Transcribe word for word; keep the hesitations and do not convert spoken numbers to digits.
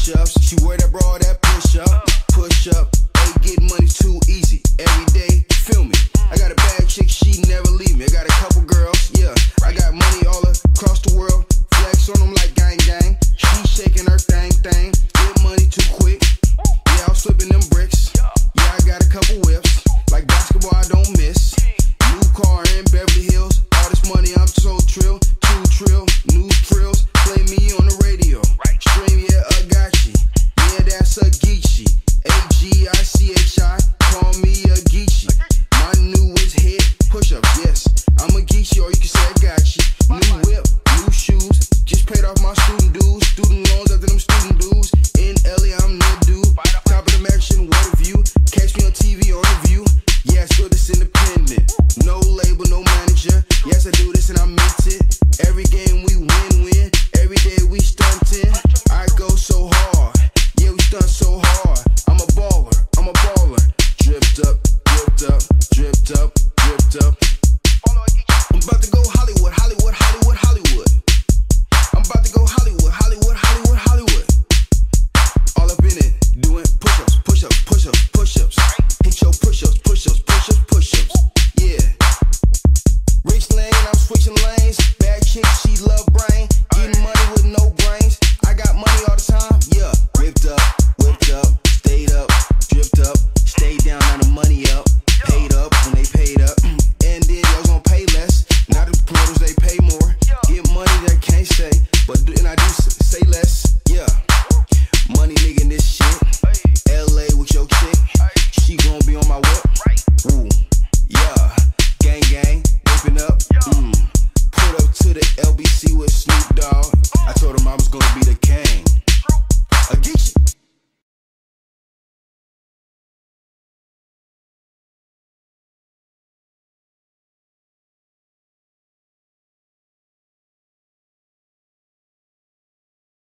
push-ups. She wear that bra, that push-up, push-up. Ain't getting money too easy. Every day, feel me. I got a bad chick, she never leave me. I got a couple girls, yeah. I got money all across the world. Flex on them like gang gang. She shaking her thing thing. Get money too quick. Yeah, I was flipping them bricks. Yeah, I got a couple whips. Like basketball, I don't miss. New car in Beverly Hills. All this money, I'm so trill. Two trill, new trills. Play me on the radio. Stream, yeah, Agichi. Yeah, that's Agichi. A G I C H I. Call me Agichi. My newest hit, push-ups, yes. I'm Agichi, or you can say Agichi. New whip, new shoes. Just paid off my student dues. Student loans after them student dues. In L A, I'm the dude. Top of the mansion, what a view. Catch me on T V, on the view. Yeah, it's good, it's independent. No label, no manager. Yes, I do this and I meant it. Every game we win-win. Every day we stuntin'. I go so hard. Yeah, we stunt so hard. I'm a baller, I'm a baller. Dripped up, dripped up, dripped up, dripped up. I'm about to go Hollywood, Hollywood, Hollywood, Hollywood. I'm about to go Hollywood, Hollywood, Hollywood, Hollywood. All up in it, doing push-ups, push-ups, push-ups, push-ups. Hit your push-ups, push-ups, push-ups, push-ups. Yeah. Rich lane, I'm switching lanes. Bad chick, she love brain. Getting money with no brains. I got money all the time, yeah. Whipped up, whipped up, stayed up, dripped up, stayed down, now the money up. Paid up when they paid up. And then y'all gonna pay less. Now the promoters, they pay more. Get money that can't say, but then I do say less, yeah. Money nigga in this shit. L A with your chick. She gon' be on my whip. Ooh, yeah. Gang gang, whipping up. Mm. Put up to the L B C with Snoop Dogg. I told him I was gonna be the king. Agichi.